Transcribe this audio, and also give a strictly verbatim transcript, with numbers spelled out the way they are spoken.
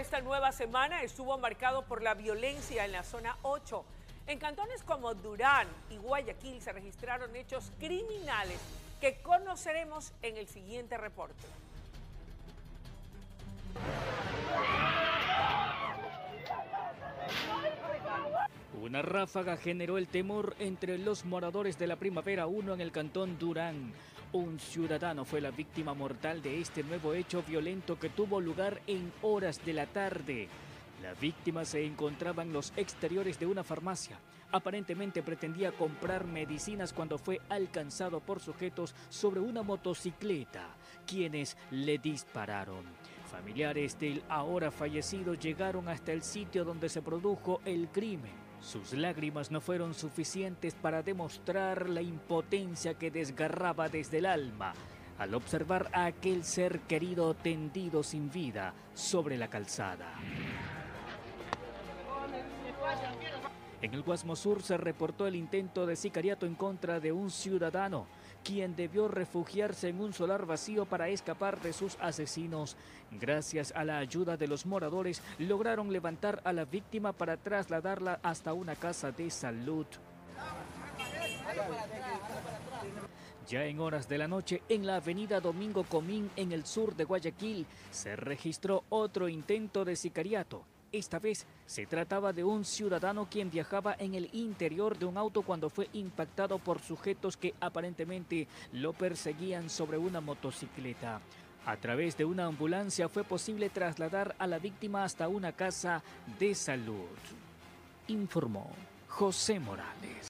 esta nueva semana estuvo marcado por la violencia en la zona ocho. En cantones como Durán y Guayaquil se registraron hechos criminales que conoceremos en el siguiente reporte. Una ráfaga generó el temor entre los moradores de la Primavera uno en el cantón Durán. Un ciudadano fue la víctima mortal de este nuevo hecho violento que tuvo lugar en horas de la tarde. La víctima se encontraba en los exteriores de una farmacia. Aparentemente pretendía comprar medicinas cuando fue alcanzado por sujetos sobre una motocicleta, quienes le dispararon. Familiares del ahora fallecido llegaron hasta el sitio donde se produjo el crimen. Sus lágrimas no fueron suficientes para demostrar la impotencia que desgarraba desde el alma al observar a aquel ser querido tendido sin vida sobre la calzada. En el Guasmo Sur se reportó el intento de sicariato en contra de un ciudadano, quien debió refugiarse en un solar vacío para escapar de sus asesinos. Gracias a la ayuda de los moradores, lograron levantar a la víctima para trasladarla hasta una casa de salud. Ya en horas de la noche, en la avenida Domingo Comín, en el sur de Guayaquil, se registró otro intento de sicariato. Esta vez se trataba de un ciudadano quien viajaba en el interior de un auto cuando fue impactado por sujetos que aparentemente lo perseguían sobre una motocicleta. A través de una ambulancia fue posible trasladar a la víctima hasta una casa de salud, informó José Morales.